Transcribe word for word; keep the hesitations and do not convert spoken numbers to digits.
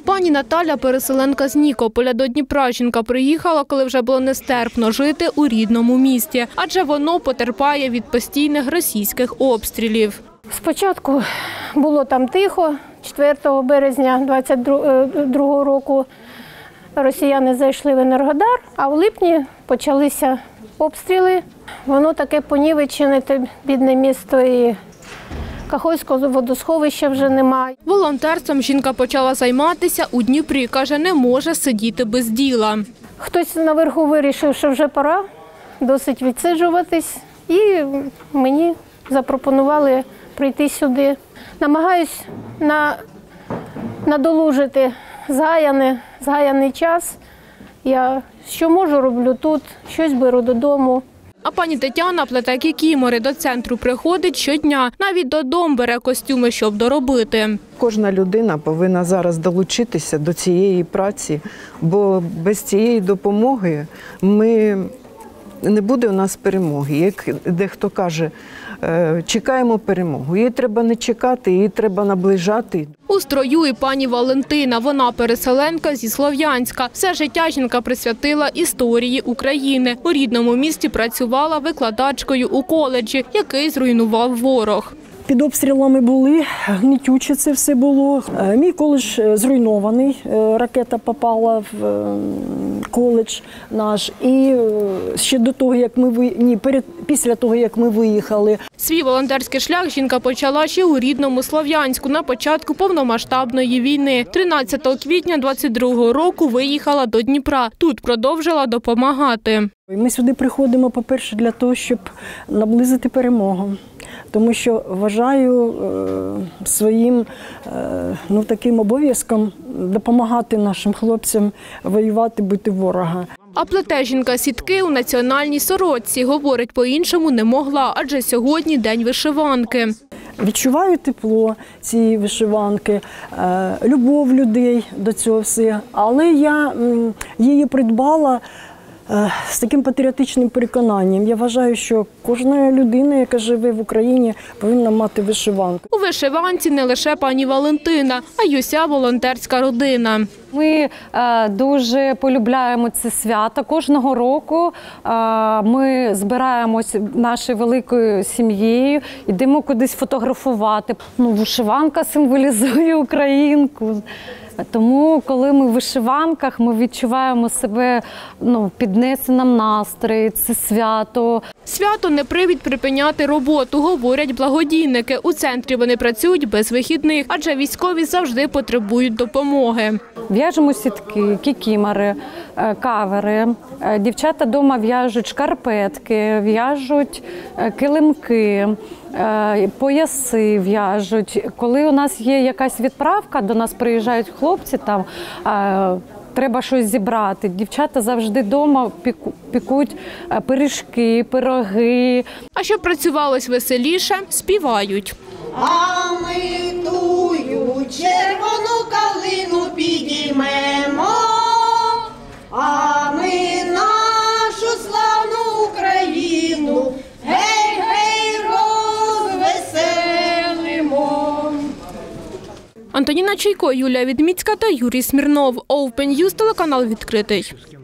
Пані Наталя – переселенка з Нікополя до Дніпра. Жінка приїхала, коли вже було нестерпно жити у рідному місті, адже воно потерпає від постійних російських обстрілів. Спочатку було там тихо. четвертого березня двадцять другого року росіяни зайшли в Енергодар, а в липні почалися обстріли. Воно таке понівечене, те бідне місто, і Каховського водосховища вже немає. Волонтерством жінка почала займатися у Дніпрі. Каже, не може сидіти без діла. Хтось наверху вирішив, що вже пора досить відсиджуватись, і мені запропонували прийти сюди. Намагаюсь на, надолужити згаяне, згаяний час. Я що можу, роблю тут, щось беру додому. А пані Тетяна плете кікімори. До центру приходить щодня. Навіть додому бере костюми, щоб доробити. Кожна людина повинна зараз долучитися до цієї праці, бо без цієї допомоги ми не буде у нас перемоги. Як дехто каже, чекаємо перемогу. Її треба не чекати, її треба наближати. У строю і пані Валентина. Вона переселенка зі Слов'янська. Все життя жінка присвятила історії України. У рідному місті працювала викладачкою у коледжі, який зруйнував ворог. Під обстрілами були, гнітюче це все було. Мій коледж зруйнований, ракета попала в коледж наш. І ще до того, як ми ні, перед після того, як ми виїхали. Свій волонтерський шлях жінка почала ще у рідному Слов'янську на початку повномасштабної війни. тринадцятого квітня двадцять другого року виїхала до Дніпра. Тут продовжила допомагати. Ми сюди приходимо, по-перше, для того, щоб наблизити перемогу. Тому що вважаю е, своїм е, ну, таким обов'язком допомагати нашим хлопцям воювати, бити ворога. А плете жінка сітки у національній сорочці. Говорить, по-іншому не могла, адже сьогодні день вишиванки. Відчуваю тепло цієї вишиванки, е, любов людей до цього все. Але я м, її придбала з таким патріотичним переконанням. Я вважаю, що кожна людина, яка живе в Україні, повинна мати вишиванку. У вишиванці не лише пані Валентина, а й уся волонтерська родина. Ми е, дуже полюбляємо це свято. Кожного року е, ми збираємося нашою великою сім'єю, йдемо кудись фотографувати. Ну, вишиванка символізує українку. Тому, коли ми в вишиванках, ми відчуваємо себе ну, піднесеним настрій, це свято. Свято не привід припиняти роботу, говорять благодійники. У центрі вони працюють без вихідних, адже військові завжди потребують допомоги. В'яжемо сітки, кікімори, кавери. Дівчата вдома в'яжуть шкарпетки, в'яжуть килимки, пояси в'яжуть. Коли у нас є якась відправка, до нас приїжджають хлопці, там треба щось зібрати. Дівчата завжди вдома пікуть пиріжки, пироги. А щоб працювалось веселіше, співають. А ми тую червону калину підіймемо, а ми нашу славну Україну гей-гей розвеселимо. Антоніна Чайко, Юлія Відміцька та Юрій Смірнов. Open News, телеканал відкритий.